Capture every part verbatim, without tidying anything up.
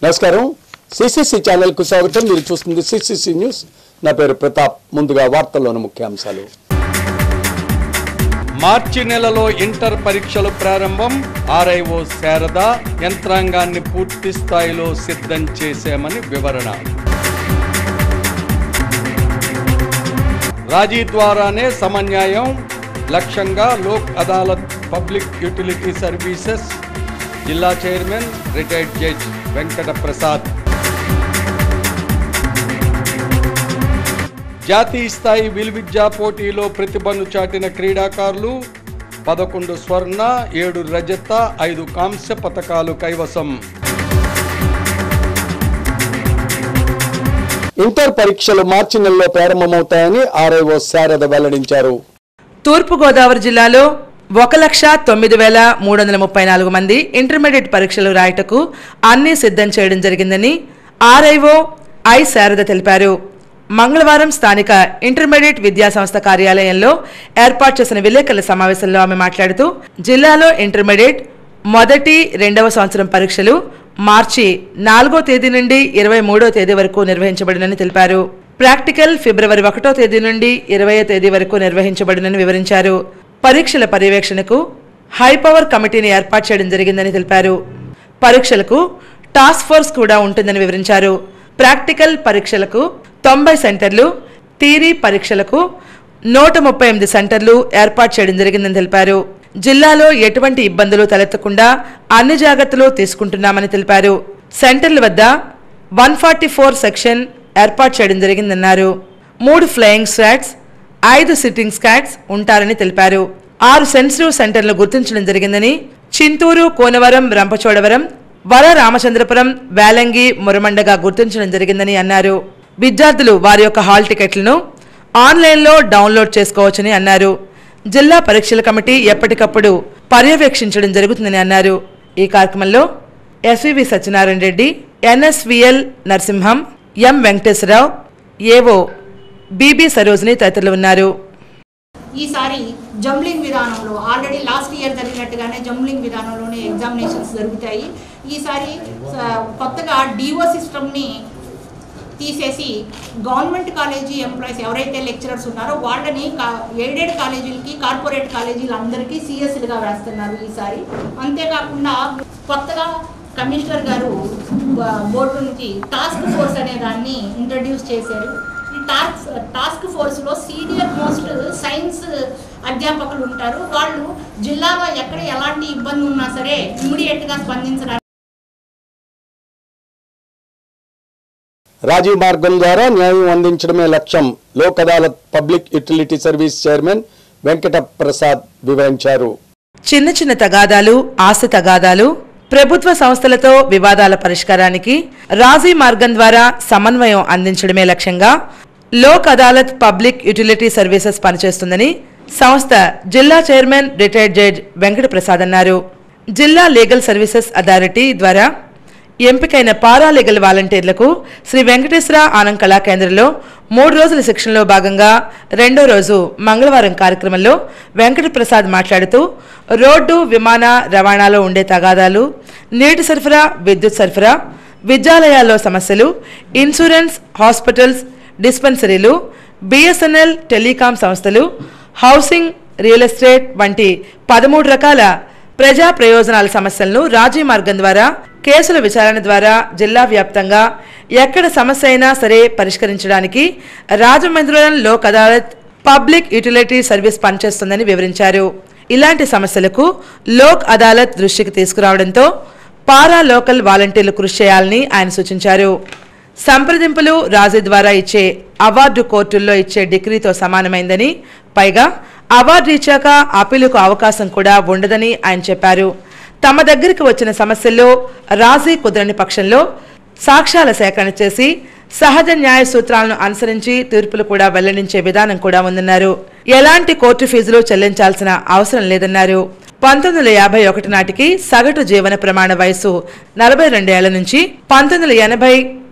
నమస్కారం CCC channel కు స్వాగతం. మీరు చూస్తుంది సిసిసి న్యూస్. నా పేరు ప్రతాప్. ముందుగా వార్తల్లోని ముఖ్యాంశాలు. మార్చి నెలలో ఇంటర్ పరీక్షలు ప్రారంభం. ఆర్ఐఓ శారద యంత్రాంగాన్ని పూర్తి స్థాయిలో సిద్ధం చేశామని వివరణ. రాజీ ద్వారానే సమన్యాయం లక్ష్యంగా Lok Adalat public utility services జిల్లా chairman retired judge Venkata Prasad. జాతీయ స్థాయి విలువిద్యా పోటీలో ప్రతిభను చాటిన క్రీడాకారులు. పదకొండు స్వర్ణ, ఏడు రజత, ఐదు కాంస్య పతకాలు కైవసం. ఇంటర్ పరీక్షలు మార్చి నెలలో ప్రారంభమవుతాయని ఆర్ఐఓ శారద వెల్లడించారు. తూర్పుగోదావరి జిల్లాలో ఒక లక్ష తొమ్మిది వేల మూడు వందల ముప్పై నాలుగు మంది ఇంటర్మీడియట్ పరీక్షలు రాయటకు అన్ని సిద్ధం చేయడం జరిగిందని ఆర్ఐఓ ఐ శారద తెలిపారు. మంగళవారం స్థానిక ఇంటర్మీడియట్ విద్యా సంస్థ కార్యాలయంలో ఏర్పాటు చేసిన విలేకరుల సమావేశంలో ఆమె మాట్లాడుతూ జిల్లాలో ఇంటర్మీడియట్ మొదటి రెండవ సంవత్సరం పరీక్షలు మార్చి నాలుగో తేదీ నుండి ఇరవై మూడో తేదీ వరకు నిర్వహించబడినని తెలిపారు. ప్రాక్టికల్ ఫిబ్రవరి ఒకటో తేదీ నుండి ఇరవయో తేదీ వరకు నిర్వహించబడినని వివరించారు. పరీక్షల పర్యవేక్షణకు హైపవర్ కమిటీని ఏర్పాటు చేయడం జరిగిందని తెలిపారు. పరీక్షలకు టాస్క్ ఫోర్స్ కూడా ఉంటుందని వివరించారు. ప్రాక్టికల్ పరీక్షలకు తొంభై సెంటర్లు, థియరీ పరీక్షలకు నూట ముప్పై ఎనిమిది సెంటర్లు ఏర్పాటు చేయడం జరిగిందని తెలిపారు. జిల్లాలో ఎటువంటి ఇబ్బందులు తలెత్తకుండా అన్ని జాగ్రత్తలు తీసుకుంటున్నామని తెలిపారు. సెంటర్ల వద్ద వన్ ఫార్టీ ఫోర్ సెక్షన్ ఏర్పాటు చేయడం జరిగిందన్నారు. మూడు ఫ్లయింగ్ స్క్వాడ్స్, ఐదు సిట్టింగ్ స్క్వాడ్స్ ఉంటారని తెలిపారు. ఆరు సెన్సిటివ్ సెంటర్లు గుర్తించడం జరిగిందని, చింతూరు, కోనవరం, రంపచోడవరం, వర రామచంద్రపురం, వేలంగి, మురమండగా గుర్తించడం జరిగిందని అన్నారు. విద్యార్థులు వారి యొక్క హాల్ టికెట్లను ఆన్లైన్లో డౌన్లోడ్ చేసుకోవచ్చని అన్నారు. జిల్లా పరీక్షల కమిటీ ఎప్పటికప్పుడు పర్యవేక్షించడం జరుగుతుందని అన్నారు. ఈ కార్యక్రమంలో SVV Satyanarayana Reddy, NSVL Narasimham, M Venkateswararao, AO BB Sarojini తదితరులు ఉన్నారు. ఈసారి జంబ్లింగ్ విధానంలో ఆల్రెడీ లాస్ట్ ఇయర్ జరిగినట్టుగానే జంబ్లింగ్ విధానంలోనే ఎగ్జామినేషన్స్ జరుగుతాయి. ఈసారి కొత్తగా డిఓ సిస్టమ్ని తీసేసి గవర్నమెంట్ కాలేజీ ఎంప్లాయీస్ ఎవరైతే లెక్చరర్స్ ఉన్నారో వాళ్ళని ఎయిడెడ్ కాలేజీలకి, కార్పొరేట్ కాలేజీలు అందరికీ సిఎస్లుగా వేస్తున్నారు ఈసారి. అంతేకాకుండా కొత్తగా కమిషనర్ గారు బోర్డు నుంచి టాస్క్ ఫోర్స్ అనే దాన్ని ఇంట్రడ్యూస్ చేశారు. ఈ టాస్క్ టాస్క్ ఫోర్స్లో సీనియర్ మోస్ట్ సైన్స్ అధ్యాపకులు ఉంటారు. వాళ్ళు జిల్లాలో ఎక్కడ ఎలాంటి ఇబ్బంది ఉన్నా సరే ఇమ్మీడియట్గా స్పందించడానికి రాజీ మార్గం ద్వారా న్యాయం అందించడమే లక్ష్యం Lok Adalat public utility service chairman Venkata Prasad వివరించారు. చిన్న చిన్న తగాదాలు, ఆస్తి తగాదాలు, ప్రభుత్వ సంస్థలతో వివాదాల పరిష్కారానికి రాజీ మార్గం ద్వారా సమన్వయం అందించడమే లక్ష్యంగా Lok Adalat public utility services పనిచేస్తుందని సంస్థ జిల్లా chairman retired judge Venkata Prasad అన్నారు. జిల్లా లీగల్ సర్వీసెస్ అథారిటీ ద్వారా ఎంపికైన పారాలీగల్ వాలంటీర్లకు శ్రీ వెంకటేశ్వర ఆనంద్ కళా కేంద్రంలో మూడు రోజుల శిక్షణలో భాగంగా రెండో రోజు మంగళవారం కార్యక్రమంలో వెంకట ప్రసాద్ మాట్లాడుతూ రోడ్డు, విమాన రవాణాలో ఉండే తగాదాలు, నీటి సరఫరా, విద్యుత్ సరఫరా, విద్యాలయాల్లో సమస్యలు, ఇన్సూరెన్స్, హాస్పిటల్స్, డిస్పెన్సరీలు, బిఎస్ఎన్ఎల్, టెలికాం సంస్థలు, హౌసింగ్, రియల్ ఎస్టేట్ వంటి పదమూడు రకాల ప్రజా ప్రయోజనాల సమస్యలను రాజీ మార్గం ద్వారా కేసుల విచారణ ద్వారా జిల్లా వ్యాప్తంగా ఎక్కడ సమస్య అయినా సరే పరిష్కరించడానికి రాజమండ్రిలోని Lok Adalat public utility service పనిచేస్తుందని వివరించారు. ఇలాంటి సమస్యలకు లోక్ అదాలత్ దృష్టికి తీసుకురావడంతో పారా లోకల్ వాలంటీర్లు కృషి చేయాలని ఆయన సూచించారు. సంప్రదింపులు రాజీ ద్వారా ఇచ్చే అవార్డు కోర్టుల్లో ఇచ్చే డిగ్రీతో సమానమైందని, పైగా అవార్డు ఇచ్చాక అప్పీలుకు అవకాశం కూడా ఉండదని ఆయన చెప్పారు. తమ దగ్గరికి వచ్చిన సమస్యల్లో రాజీ కుదరని పక్షంలో సాక్ష్యాల సేకరణ చేసి సహజ న్యాయ సూత్రాలను అనుసరించి తీర్పులు కూడా వెల్లడించే విధానం కూడా ఉందన్నారు. ఎలాంటి కోర్టు ఫీజులు చెల్లించాల్సిన అవసరం లేదన్నారు. పంతొమ్మిది వందల యాభై ఒకటి నాటికి సగటు జీవన ప్రమాణ వయసు నలభై రెండేళ్ల నుంచి పంతొమ్మిది వందల ఎనభై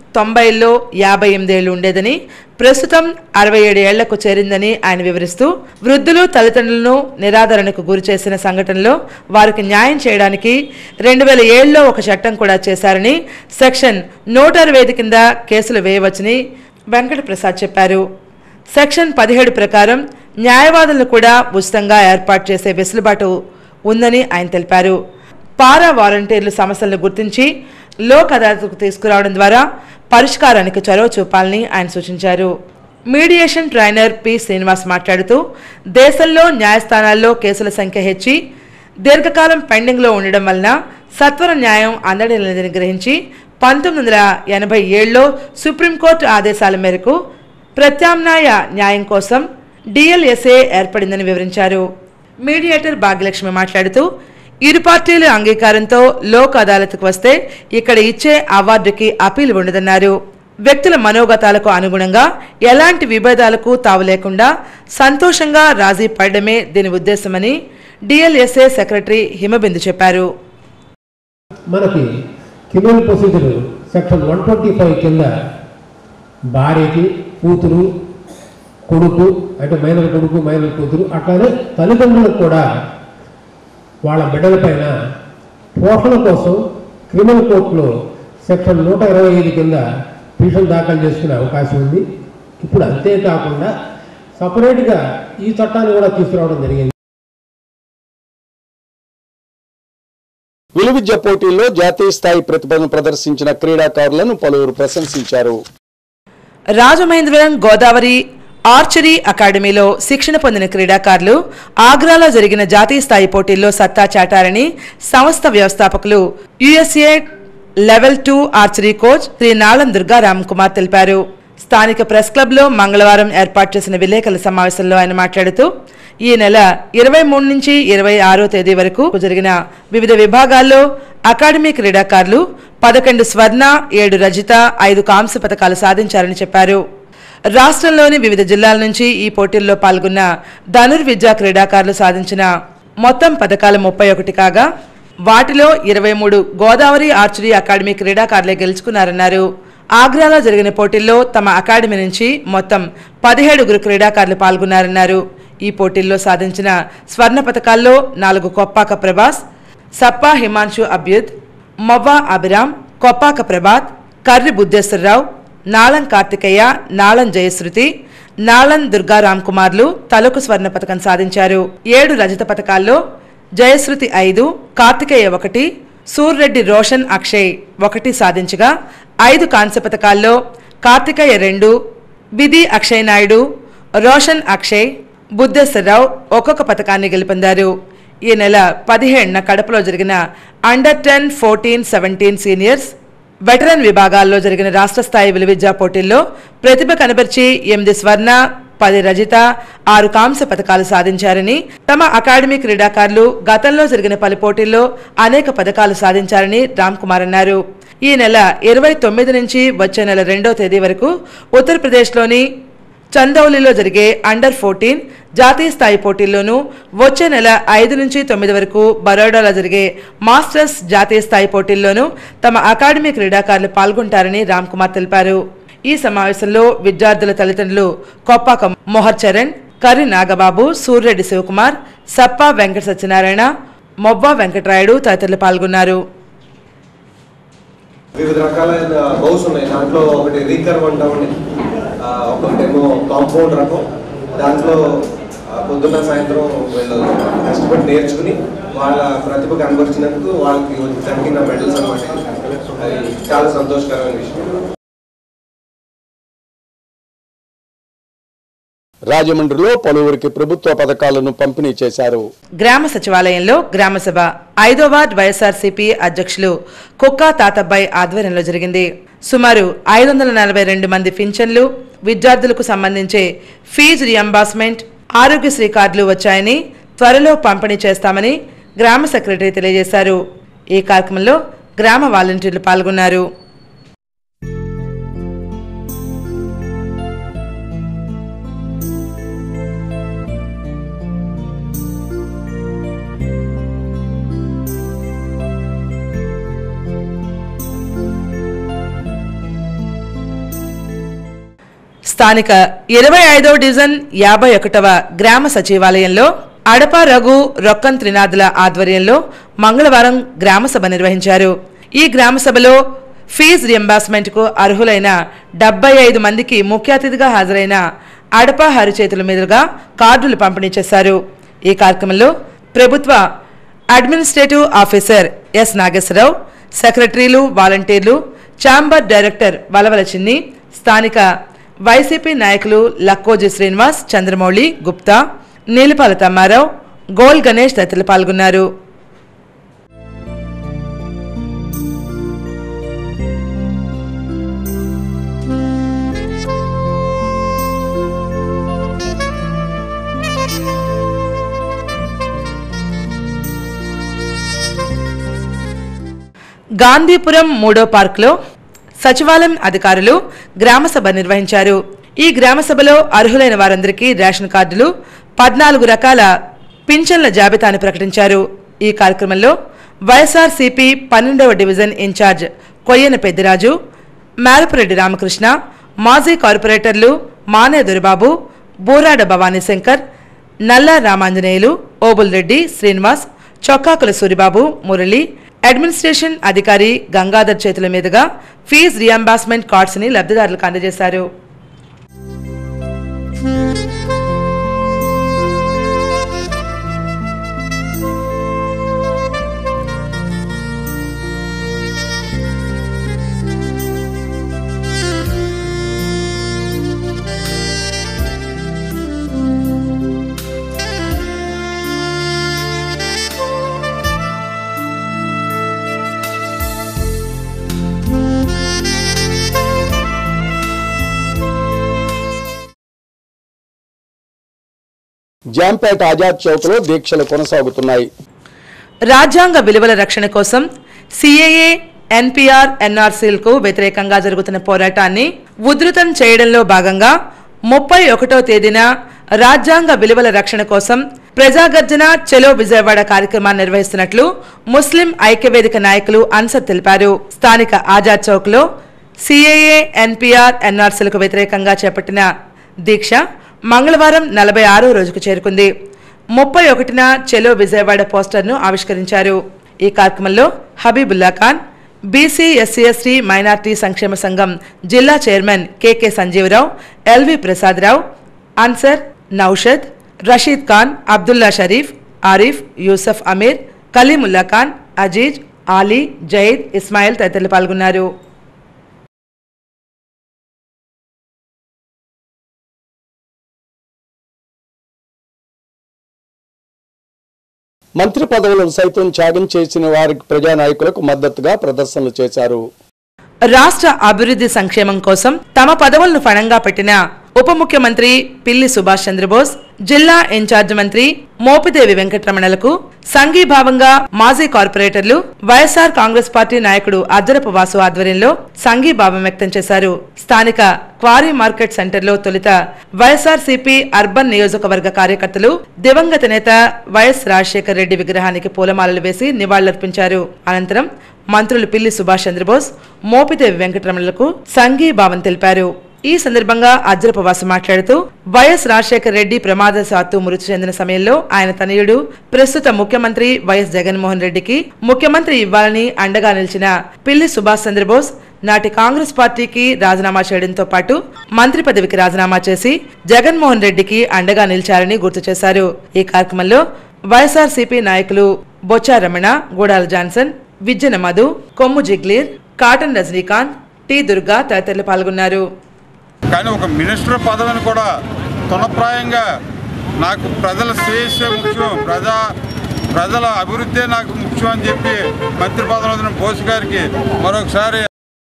తొంభైల్లో యాభై ఎనిమిదేళ్లు ఉండేదని, ప్రస్తుతం అరవై ఏడు ఏళ్లకు చేరిందని ఆయన వివరిస్తూ, వృద్ధులు తల్లిదండ్రులను నిరాదరణకు గురి చేసిన సంఘటనలో వారికి న్యాయం చేయడానికి రెండు వేల ఏడులో ఒక చట్టం కూడా చేశారని, సెక్షన్ నూట అరవై ఐదు కింద కేసులు వేయవచ్చని వెంకట ప్రసాద్ చెప్పారు. సెక్షన్ పదిహేడు ప్రకారం న్యాయవాదులను కూడా ఉచితంగా ఏర్పాటు చేసే వెసులుబాటు ఉందని ఆయన తెలిపారు. పారా వాలంటీర్లు సమస్యలను గుర్తించి లోక్ అదాలత్కు తీసుకురావడం ద్వారా పరిష్కారానికి చొరవ చూపాలని ఆయన సూచించారు. మీడియేషన్ ట్రైనర్ పి శ్రీనివాస్ మాట్లాడుతూ, దేశంలో న్యాయస్థానాల్లో కేసుల సంఖ్య హెచ్చి దీర్ఘకాలం పెండింగ్లో ఉండడం వలన సత్వర న్యాయం అందడం లేదని గ్రహించి పంతొమ్మిది వందల ఎనభై ఏడులో సుప్రీంకోర్టు ఆదేశాల మేరకు ప్రత్యామ్నాయ న్యాయం కోసం డిఎల్ఎస్ఏ ఏర్పడిందని వివరించారు. మీడియేటర్ భాగ్యలక్ష్మి మాట్లాడుతూ, ఇరు పార్టీల అంగీకారంతో లోక్ అదాలత్కు వస్తే ఇక్కడ ఇచ్చే అవార్డుకి అపీల్ ఉండదన్నారు. వ్యక్తుల మనోగతాలకు అనుగుణంగా ఎలాంటి విభేదాలకు తావు లేకుండా సంతోషంగా రాజీ పడడమే దీని ఉద్దేశమని డిఎల్ఎస్ఏ సెక్రటరీ హిమబిందు చెప్పారు. మనకి criminal procedure section one twenty five కింద భార్యకి కూతురు కొడుకు అంటే మైనర్ కొడుకు మైనర్ కూతురు అట్లానే తల్లిదండ్రులకు కూడా వాళ్ళ బిడ్డల పైన పోషణ కోసం క్రిమినల్ కోర్టులో సెక్షన్ నూట ఇరవై ఐదు కింద పిటిషన్ దాఖలు చేసుకునే అవకాశం ఉంది. ఇప్పుడు అంతేకాకుండా సపరేట్గా ఈ చట్టాన్ని కూడా తీసుకురావడం జరిగింది. విలువిద్య పోటీల్లో జాతీయ స్థాయి ప్రతిభను ప్రదర్శించిన క్రీడాకారులను పలువురు ప్రశంసించారు. రాజమహేంద్రవరం గోదావరి ఆర్చరీ అకాడమీలో శిక్షణ పొందిన క్రీడాకారులు ఆగ్రాలో జరిగిన జాతీయ స్థాయి పోటీల్లో సత్తా చాటారని సంస్థ వ్యవస్థాపకులు USA level two archery coach Shri Nalam Durga Ram Kumar తెలిపారు. స్థానిక ప్రెస్ క్లబ్లో మంగళవారం ఏర్పాటు చేసిన విలేకరుల సమావేశంలో ఆయన మాట్లాడుతూ, ఈ నెల ఇరవై మూడు నుంచి ఇరవై ఆరో తేదీ వరకు జరిగిన వివిధ విభాగాల్లో అకాడమీ క్రీడాకారులు పదకొండు స్వర్ణ, ఏడు రజిత, ఐదు కాంస్య పథకాలు సాధించారని చెప్పారు. రాష్ట్రంలోని వివిధ జిల్లాల నుంచి ఈ పోటీల్లో పాల్గొన్న ధనుర్విద్యా క్రీడాకారులు సాధించిన మొత్తం పథకాలు ముప్పై ఒకటి కాగా వాటిలో ఇరవై మూడు గోదావరి ఆర్చరీ అకాడమీ క్రీడాకారులే గెలుచుకున్నారన్నారు. ఆగ్రాలో జరిగిన పోటీల్లో తమ అకాడమీ నుంచి మొత్తం పదిహేడుగురు క్రీడాకారులు పాల్గొన్నారన్నారు. ఈ పోటీల్లో సాధించిన స్వర్ణ పథకాల్లో నాలుగు కొప్పాక ప్రభాస్, సప్పా హిమాంశు అభ్యుద్, మొవ్వా అభిరామ్, కొప్పాక ప్రభాత్, కర్రి బుద్ధేశ్వరరావు, నాళం కార్తికేయ, నాళం జయశ్రుతి, నాళం దుర్గా రామ్ కుమార్లు తలకు స్వర్ణ పథకం సాధించారు. ఏడు రజత పథకాల్లో జయశ్రుతి ఐదు, కార్తికేయ ఒకటి, సూర్రెడ్డి రోషన్ అక్షయ్ ఒకటి సాధించగా, ఐదు కాంస్య పథకాల్లో కార్తికేయ రెండు, బిది అక్షయ్ నాయుడు, రోషన్ అక్షయ్, బుద్ధేశ్వరరావు ఒక్కొక్క పథకాన్ని గెలుపొందారు. ఈ నెల పదిహేడున కడపలో జరిగిన under ten, fourteen, seventeen seniors, veteran విభాగాల్లో జరిగిన రాష్ట్ర స్థాయి విలువిద్యా పోటీల్లో ప్రతిభ కనబర్చి ఎనిమిది స్వర్ణ, పది రజిత, ఆరు కాంస్య పథకాలు సాధించారని, తమ అకాడమీ క్రీడాకారులు గతంలో జరిగిన పలు పోటీల్లో అనేక పథకాలు సాధించారని రామ్ కుమార్ అన్నారు. ఈ నెల ఇరవై తొమ్మిది నుంచి వచ్చే నెల రెండో తేదీ వరకు ఉత్తరప్రదేశ్లోని చందౌలిలో జరిగే అండర్ ఫోర్టీన్ జాతీయ స్థాయి పోటీల్లోనూ, వచ్చే నెల ఐదు నుంచి తొమ్మిది వరకు బరోడాలో జరిగే మాస్టర్స్ జాతీయ స్థాయి పోటీల్లోనూ తమ అకాడమీ క్రీడాకారులు పాల్గొంటారని రామ్ కుమార్ తెలిపారు. ఈ సమావేశంలో విద్యార్థుల తల్లిదండ్రులు కొప్పాక మొహర్ చరణ్, కర్రి నాగబాబు, సూర్రెడ్డి శివకుమార్, సప్పా వెంకట సత్యనారాయణ, మొవ్వా వెంకటరాయుడు తదితరులు పాల్గొన్నారు. వివిధ రకాలైన బౌస్ ఉన్నాయి. దాంట్లో ఒకటి రీకర్వ్ అంటామని, ఒకటేమో కాంపౌండ్ రకం. దాంట్లో పొద్దున్న సాయంత్రం వీళ్ళు కష్టపడి నేర్చుకుని వాళ్ళ ప్రతిభ కనబరిచినందుకు వాళ్ళకి దక్కిన మెడల్స్ అన్నమాట. అది చాలా సంతోషకరమైన విషయం. రాజమండ్రిలో పలువురికి ప్రభుత్వ పథకాలను పంపిణీ చేశారు. గ్రామ సచివాలయంలో గ్రామసభ ఐదో వార్డ్ వైఎస్ఆర్సీపీ అధ్యక్షులు కుక్కా తాతబ్బాయి ఆధ్వర్యంలో జరిగింది. సుమారు ఐదు వందల నలభై రెండు మంది పింఛన్లు, విద్యార్థులకు సంబంధించే ఫీజు రియంబర్స్మెంట్, ఆరోగ్యశ్రీ కార్డులు వచ్చాయని, త్వరలో పంపిణీ చేస్తామని గ్రామ సెక్రటరీ తెలియజేశారు. ఈ కార్యక్రమంలో గ్రామ వాలంటీర్లు పాల్గొన్నారు. స్థానిక ఇరవై ఐదవ డివిజన్ యాభై ఒకటవ గ్రామ సచివాలయంలో అడప రఘు రొక్కం త్రినాథుల ఆధ్వర్యంలో మంగళవారం గ్రామసభ నిర్వహించారు. ఈ గ్రామసభలో ఫీజు రియంబర్స్మెంట్ కు అర్హులైన డెబ్బై ఐదు మందికి ముఖ్య అతిథిగా హాజరైన అడప హరి చేతుల మీదుగా కార్డులు పంపిణీ చేశారు. ఈ కార్యక్రమంలో ప్రభుత్వ అడ్మినిస్ట్రేటివ్ ఆఫీసర్ ఎస్ నాగేశ్వరరావు, సెక్రటరీలు, వాలంటీర్లు, ఛాంబర్ డైరెక్టర్ వలవల చిన్ని, స్థానిక వైసీపీ నాయకులు లక్కోజీ శ్రీనివాస్, చంద్రమౌళి, గుప్తా, నీలిపాల తమ్మారావు, గోల్ గణేష్ తదితరులు పాల్గొన్నారు. గాంధీపురం మూడో పార్కులో సచివాలయం అధికారులు గ్రామసభ నిర్వహించారు. ఈ గ్రామసభలో అర్హులైన వారందరికీ రేషన్ కార్డులు, పద్నాలుగు రకాల పింఛన్ల జాబితాను ప్రకటించారు. ఈ కార్యక్రమంలో వైఎస్ఆర్సీపీ పన్నెండవ డివిజన్ ఇన్ఛార్జ్ కొయ్యన పెద్దిరాజు, మేరపురెడ్డి రామకృష్ణ, మాజీ కార్పొరేటర్లు మానే దొరిబాబు, బూరాడ భవానీ శంకర్, నల్లా రామాంజనేయులు, ఓబుల్ రెడ్డి, శ్రీనివాస్, చొక్కాకుల సూరిబాబు, మురళి, అడ్మినిస్ట్రేషన్ అధికారి గంగాధర్ చేతుల మీదుగా ఫీజు రియంబర్స్మెంట్ కార్డ్స్ ని లబ్ధిదారులకు అందజేశారు. జాంపేట ఆజాద్ చౌక్ లో దీక్షలు కొనసాగుతున్నాయి. రాజ్యాంగ విలువల రక్షణ కోసం సిఏఏ, ఎన్పిఆర్, ఎన్ఆర్సీలకు వ్యతిరేకంగా జరుగుతున్న పోరాటాన్ని ఉధృతం చేయడంలో భాగంగా ముప్పై ఒకటో తేదీన రాజ్యాంగ విలువల రక్షణ కోసం ప్రజాగర్జన చలో విజయవాడ కార్యక్రమాన్ని నిర్వహిస్తున్నట్లు ముస్లిం ఐక్యవేదిక నాయకులు అన్సర్ తెలిపారు. స్థానిక ఆజాద్ చౌక్ లో సిఏఏ, ఎన్పిఆర్, ఎన్ఆర్సీలకు వ్యతిరేకంగా చేపట్టిన దీక్ష మంగళవారం నలభై ఆరో రోజుకు చేరుకుంది. ముప్పై ఒకటిన చెలో విజయవాడ పోస్టర్ను ఆవిష్కరించారు. ఈ కార్యక్రమంలో Habibullah Khan, BC SC ST minority సంక్షేమ సంఘం జిల్లా chairman KK Sanjeevarao, LV Prasadarao, Ansar, Naushad, Rashid Khan, Abdullah Sharif, Arif, Yusuf Amir, Kalimullah Khan, Aziz, Ali, Jayad, Ismail తదితరులు పాల్గొన్నారు. మంత్రి పదవులను సైతం త్యాగం చేసిన వారికి ప్రజానాయకులకు మద్దతుగా ప్రదర్శనలు చేశారు. రాష్ట్ర అభివృద్ధి సంక్షేమం కోసం తమ పదవులను ఫణంగా పెట్టిన ఉప ముఖ్యమంత్రి పిల్లి సుభాష్ చంద్రబోస్, జిల్లా ఇన్ఛార్జ్ మంత్రి మోపిదేవి వెంకటరమణలకు సంఘీభావంగా మాజీ కార్పొరేటర్లు వైఎస్ఆర్ కాంగ్రెస్ పార్టీ నాయకుడు అద్దరపు వాసు ఆధ్వర్యంలో సంఘీభావం వ్యక్తం చేశారు. స్థానిక క్వారీ మార్కెట్ సెంటర్లో తొలుత వైఎస్ఆర్సీపీ అర్బన్ నియోజకవర్గ కార్యకర్తలు దివంగత నేత వైఎస్ రాజశేఖర్ రెడ్డి విగ్రహానికి పూలమాలలు వేసి నివాళులర్పించారు. అనంతరం మంత్రులు పిల్లి సుభాష్ చంద్రబోస్, మోపిదేవి వెంకటరమణలకు సంఘీభావం తెలిపారు. ఈ సందర్భంగా అజ్రపవాసు మాట్లాడుతూ వైఎస్ రాజశేఖర్ రెడ్డి ప్రమాదవశాత్తు మృతి చెందిన సమయంలో ఆయన తనయుడు ప్రస్తుత ముఖ్యమంత్రి వైఎస్ జగన్మోహన్ రెడ్డికి ముఖ్యమంత్రి ఇవ్వాలని అండగా నిలిచిన పిల్లి సుభాష్ చంద్రబోస్ నాటి కాంగ్రెస్ పార్టీకి రాజీనామా చేయడంతో పాటు మంత్రి పదవికి రాజీనామా చేసి జగన్మోహన్ రెడ్డికి అండగా నిలిచారని గుర్తు చేశారు. ఈ కార్యక్రమంలో వైఎస్ఆర్సీపీ నాయకులు Bochcha Ramana, Gudala Johnson, Vijjana Madhu, Kommu Jiglir, Cotton Rajinikanth, T Durga తదితరులు పాల్గొన్నారు. కానీ ఒక మినిస్టర్ పదవిని కూడా తునప్రాయంగా నాకు ప్రజల శ్రేయస్సే ముఖ్యం, ప్రజా ప్రజల అభివృద్ధే నాకు ముఖ్యం అని చెప్పి మంత్రి పదవి బోస్ గారికి మరొకసారి.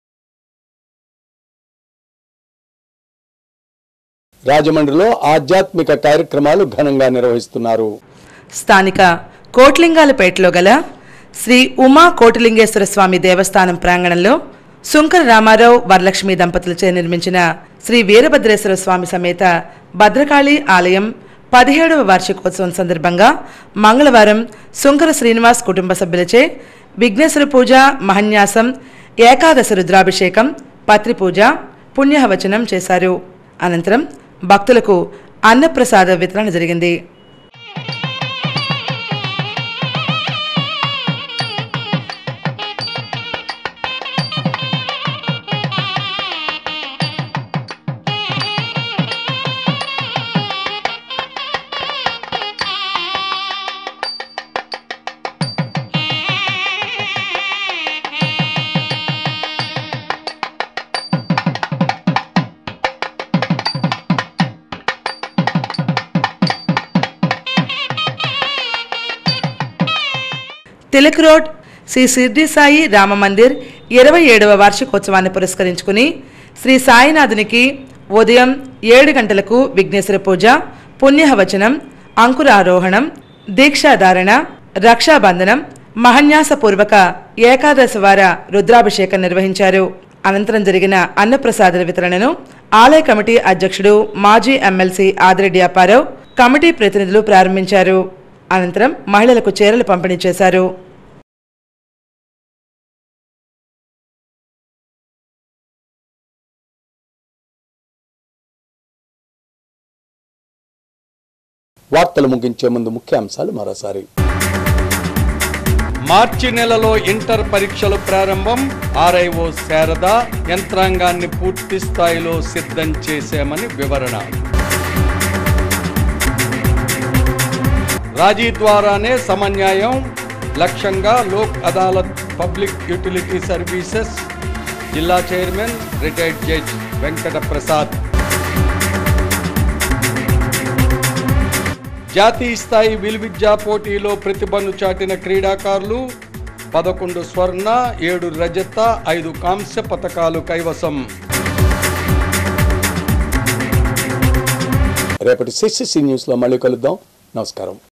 రాజమండ్రిలో ఆధ్యాత్మిక కార్యక్రమాలు ఘనంగా నిర్వహిస్తున్నారు. స్థానిక కోట్లింగాలపేటలో గల శ్రీ ఉమా కోటిలింగేశ్వర స్వామి దేవస్థానం ప్రాంగణంలో సుంకర రామారావు వరలక్ష్మి దంపతులచే నిర్మించిన శ్రీ వీరభద్రేశ్వర స్వామి సమేత భద్రకాళి ఆలయం పదిహేడవ వార్షికోత్సవం సందర్భంగా మంగళవారం సుంకర శ్రీనివాస్ కుటుంబ సభ్యులచే విఘ్నేశ్వర పూజ, మహన్యాసం, ఏకాదశ రుద్రాభిషేకం, పత్రి పూజ, పుణ్యహవచనం చేశారు. అనంతరం భక్తులకు అన్నప్రసాద వితరణ జరిగింది. తిలక్ రోడ్ శ్రీ సిర్డి సాయి రామ మందిర్ ఇరవై ఏడవ వార్షికోత్సవాన్ని పురస్కరించుకుని శ్రీ సాయినాథునికి ఉదయం ఏడు గంటలకు విఘ్నేశ్వర పూజ, పుణ్యవచనం, అంకురారోహణం, దీక్షాధారణ, రక్షాబంధనం, మహన్యాసపూర్వక ఏకాదశ వార రుద్రాభిషేకం నిర్వహించారు. అనంతరం జరిగిన అన్నప్రసాదల వితరణను ఆలయ కమిటీ అధ్యక్షుడు మాజీ ఎమ్మెల్సీ ఆదిరెడ్డి అప్పారావు, కమిటీ ప్రతినిధులు ప్రారంభించారు. అనంతరం మహిళలకు చీరలు పంపిణీ చేశారు. వార్తలు ముగించే ముందు ముఖ్యాంశాలు మరోసారి. మార్చి నెలలో ఇంటర్ పరీక్షలు ప్రారంభం. ఆర్ఐఓ శారద యంత్రాంగాన్ని పూర్తి స్థాయిలో సిద్ధం చేశామని వివరణ. రాజీ ద్వారానే సమన్యాయం లక్ష్యంగా Lok Adalat public utility services జిల్లా chairman retired judge Venkata Prasad. జాతీయ స్థాయి విలువిద్యా పోటీలో ప్రతిభను చాటిన క్రీడాకారులు పదకొండు స్వర్ణ, ఏడు రజత, ఐదు కాంస్య పతకాలు కైవసం. రేపటి సిసిసి న్యూస్ లో మళ్ళీ కలుద్దాం. నమస్కారం.